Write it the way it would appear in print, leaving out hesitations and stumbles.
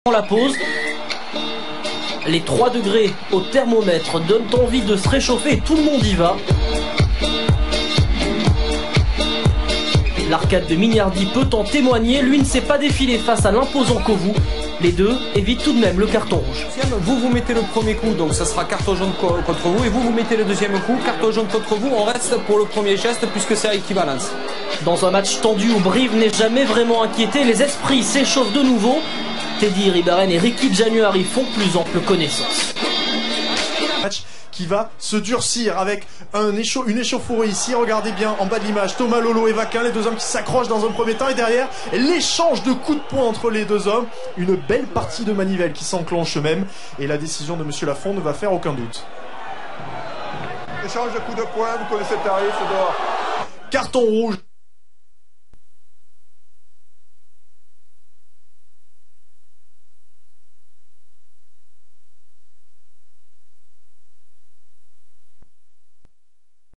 La pause, les 3 degrés au thermomètre donnent envie de se réchauffer et tout le monde y va. L'arcade de Mignardi peut en témoigner, lui ne s'est pas défilé face à l'imposant Kovu. Les deux évitent tout de même le carton rouge. Vous mettez le premier coup, donc ça sera carton jaune contre vous, et vous mettez le deuxième coup, carton jaune contre vous, on reste pour le premier geste puisque c'est à équivalence. Dans un match tendu où Brive n'est jamais vraiment inquiété, les esprits s'échauffent de nouveau. Teddy Ribaren et Ricky Januari font plus ample connaissance. Match qui va se durcir avec une échauffourée ici. Regardez bien en bas de l'image, Thomas Lolo et Vaquin, les deux hommes qui s'accrochent dans un premier temps, et derrière l'échange de coups de poing entre les deux hommes. Une belle partie de manivelle qui s'enclenche même, et la décision de Monsieur Lafont ne va faire aucun doute. Échange de coups de poing, vous connaissez le tarif, c'est dehors. Carton rouge.